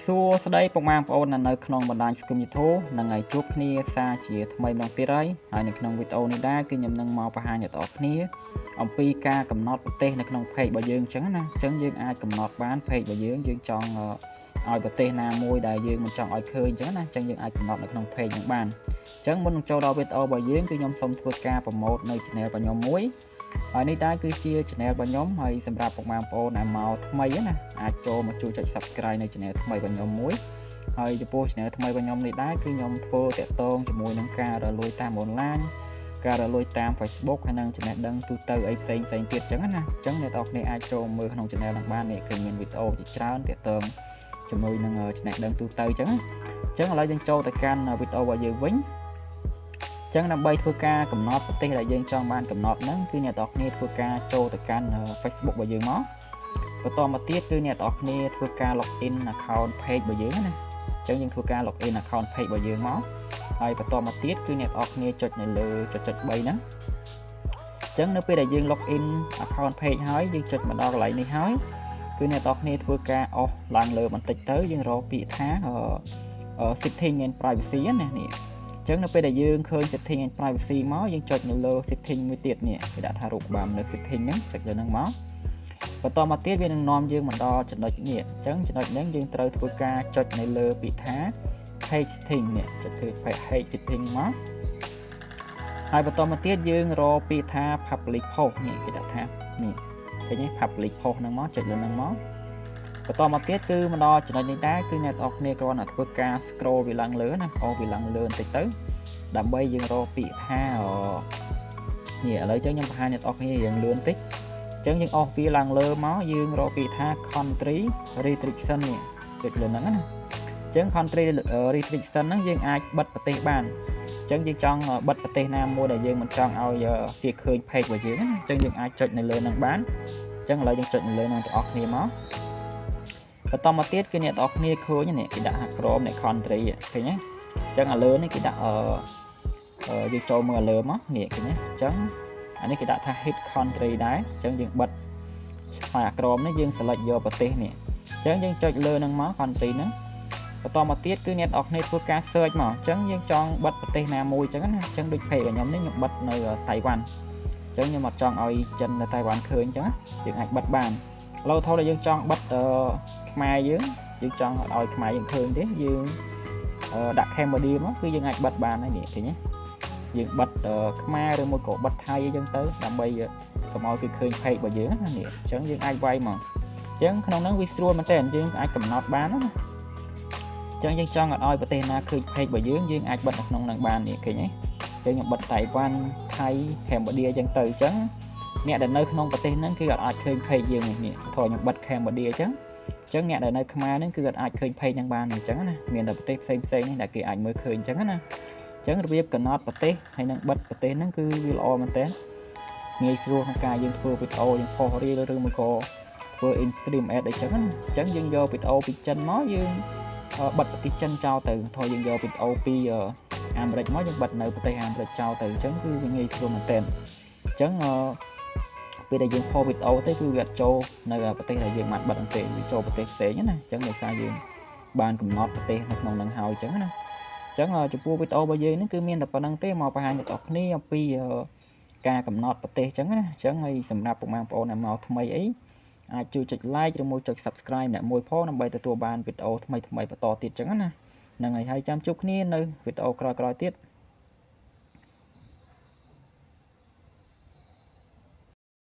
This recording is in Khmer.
សួស្តីពុកម៉ែបងប្អូននៅក្នុងបណ្ដាញសង្គម YouTube និងហើយជួបគ្នាសារជាថ្មីម្ដងទៀតហើយនៅក្នុងវីដេអូនេះដែរគឺខ្ញុំនឹងមកបង្ហាញអ្នកនរគ្នាអំពីការកំណត់ប្រទេសនៅក្នុង page របស់យើងអញ្ចឹងណាអញ្ចឹងយើងអាចកំណត់បាន page របស់យើងចង់ឲ្យប្រទេសណាមួយដែលយើងមិនចង់ឲ្យឃើញអញ្ចឹងណាអញ្ចឹងយើងអាចកំណត់នៅក្នុង page ហ្នឹងបានអញ្ចឹងមុននឹងចូលដល់វីដេអូរបស់យើងគឺខ្ញុំសូមធ្វើការប្រម៉ូទនៅ channel របស់ខ្ញុំមួយហើយនេះដែរគឺជា channel របស់ខ្ញុំហើយសម្រាប់ពុកម៉ែបងប្អូនដែលមកថ្មីណាអាចចូលមកជួយចុច Subscribe នៅ channel ថ្មីរបស់ខ្ញុំមួយហើយចំពោះ channel ថ្មីរបស់ខ្ញុំនេះដែរគឺខ្ញុំធ្វើតាក់ទងជាមួយនឹងការរលួយតាម online ការរលួយតាម Facebook ហើយនិងចំណេះដឹងទូទៅអីផ្សេងទៀតអញ្ចឹងណាអញ្ចឹងអ្នកនរគ្នាអាចចូលមើលក្នុង channel ហ្នឹងបាននេះគឺមានវីដេអូជាច្រើនតាក់ទងជាមួយនឹងចំណេះដឹងទូទៅអញ្ចឹងឥឡូវយើងចូលទៅកាន់វីដេអូរបស់យើងវិញចឹងដើម្បីធ្វើការកំណត់ប្រទេសដែលយើងចង់បានកំណត់ហ្នឹងគឺអ្នកនរគ្នាធ្វើការចូលទៅកាន់ Facebook របស់យើងមកបន្តមកទៀតគឺអ្នកនរគ្នាធ្វើការ login account page របស់យើងណាចឹងយើងធ្វើការ login account page របស់យើងមកហើយបន្តមកទៀតគឺអ្នកនរគ្នាចុចនៅលើចុច3ហ្នឹងចឹងនៅពេលដែលយើង login account page ហើយយើងចុចមកដល់កន្លែងនេះហើយគឺអ្នកនរគ្នាធ្វើការអស់ឡើងលើបន្តិចទៅយើងរកពាក្យថា setting and privacy ណានេះចឹងនៅពេលដែលយើងឃើញ setting and privacy មកយើងចុចនៅលើ setting មួយទៀតនេះគេដាក់ថារូបក្បាលនៅ setting ហ្នឹងចុចលើហ្នឹងមកបន្តមកទៀតវានឹងនាំយើងមកដល់ចំណុចនេះអញ្ចឹងចំណុចហ្នឹងយើងត្រូវធ្វើការចុចនៅលើពាក្យថា page setting នេះចុចធ្វើ page setting មកហើយបន្តមកទៀតយើងរកពាក្យថា public post នេះគេដាក់ថានេះឃើញទេ public post ហ្នឹងមកចុចលើហ្នឹងមកបន្តមកទៀតគឺមកដល់ចំណុចនេះដែរគឺអ្នកនរគ្នាគ្រាន់តែធ្វើការ scroll វាឡើងលើណាវាឡើងលើបន្តិចទៅដើម្បីយើងរកពាក្យថានេះឥឡូវចឹងខ្ញុំបង្ហាញអ្នកនរគ្នារៀងលឿនបន្តិចអញ្ចឹងយើងអស់វាឡើងលើមកយើងរកពាក្យថា country restriction នេះចុចលើហ្នឹងណាអញ្ចឹង country restriction ហ្នឹងយើងអាចបិទប្រទេសបានអញ្ចឹងយើងចង់បិទប្រទេសណាមួយដែលយើងមិនចង់ឲ្យគេឃើញ page របស់យើងណាអញ្ចឹងយើងអាចចុចនៅលើហ្នឹងបានអញ្ចឹងឥឡូវយើងចុចនៅលើហ្នឹងទាំងអស់គ្នាមកបន្តមកទៀតគឺអ្នកនរគ្នាឃើញនេះគេដាក់ហាក្រមនៃ country ឃើញទេអញ្ចឹងឥឡូវនេះគេដាក់យើងចូលមើលឥឡូវមកនេះឃើញទេអញ្ចឹងអានេះគេដាក់ថា hit country ដែរអញ្ចឹងយើងបិទឆ្លាយអាក្រមនេះយើង select យកប្រទេសនេះអញ្ចឹងយើងចុចលើហ្នឹងមក country ហ្នឹងបន្តមកទៀតគឺអ្នកនរគ្នាធ្វើការ search មកអញ្ចឹងយើងចង់បិទប្រទេសណាមួយអញ្ចឹងណាអញ្ចឹងដូច page របស់ខ្ញុំនេះខ្ញុំបិទនៅតៃវ៉ាន់អញ្ចឹងខ្ញុំអត់ចង់ឲ្យចិននៅតៃវ៉ាន់ឃើញអញ្ចឹងយើងអាចបិទបានឥឡូវថតដែលយើងចង់បិទខ្មែរយើងចង់ឲ្យខ្មែរយើងឃើញទេយើងដាក់ Cambodia មកគឺយើងអាចបិទបានហើយនេះឃើញទេយើងបិទខ្មែរឬមួយក៏បិទថៃអីចឹងទៅដើម្បីកុំឲ្យគេឃើញ page របស់យើងណានេះអញ្ចឹងយើងអាចវាយមកអញ្ចឹងក្នុងហ្នឹងវាស្រួលមែនតើយើងអាចកំណត់បានណាអញ្ចឹងយើងចង់ឲ្យប្រទេសណាឃើញ page របស់យើងអាចបិទនៅក្នុងហ្នឹងបាននេះឃើញទេអញ្ចឹងខ្ញុំបិទតៃវ៉ាន់ថៃ Cambodia អញ្ចឹងទៅអញ្ចឹងអ្នកដែលនៅក្នុងប្រទេសហ្នឹងគឺអាចឃើញ page យើងនេះថតខ្ញុំបិទ Cambodia អញ្ចឹងអ្នកដែលនៅខ្មែរហ្នឹងគឺអាចឃើញ page ហ្នឹងបានអញ្ចឹងណាមានតែប្រទេសផ្សេងនេះដែលគេអាចមើលឃើញអញ្ចឹងណាអញ្ចឹងរបៀបកំណត់ប្រទេសហើយនឹងបិទប្រទេសហ្នឹងគឺវាល្អមែនតើងាយស្រួលក្នុងការយើងធ្វើវីដេអូយើងផុសរីលឬមួយក៏ធ្វើ stream ad អីចឹងណាអញ្ចឹងយើងយកវីដេអូពីចិនមកយើងបិទប្រទេសចិនចោលទៅថយយើងយកវីដេអូពីអាមេរិកមកយើងបិទនៅប្រទេសអាមេរិកចោលទៅអញ្ចឹងគឺវាងាយស្រួលមែនតើអញ្ចឹងពេលដែលយើងផុសវីដេអូទៅគឺវាអត់ចូលនៅប្រទេសដែលយើងបានបិទទេវាចូលប្រទេសផ្សេងណាអញ្ចឹងដោយសារយើងបានកំណត់ប្រទេសនៅក្នុងហ្នឹងហើយអញ្ចឹងណាអញ្ចឹងចំពោះវីដេអូរបស់យើងនេះគឺមានតែប៉ុណ្្នឹងទេមកបង្ហាញដល់អ្នកគ្នាអំពីការកំណត់ប្រទេសអញ្ចឹងណាអញ្ចឹងហើយសម្រាប់ពុកម៉ែបងប្អូនដែលមកថ្មីអីអាចជួយចុច like ឬមួយចុច subscribe អ្នកមួយផងដើម្បីទទួលបានវីដេអូថ្មីបន្តទៀតអញ្ចឹងណាហ្នឹងហើយចាំជួបគ្នានៅវីដេអូក្រោយៗទៀត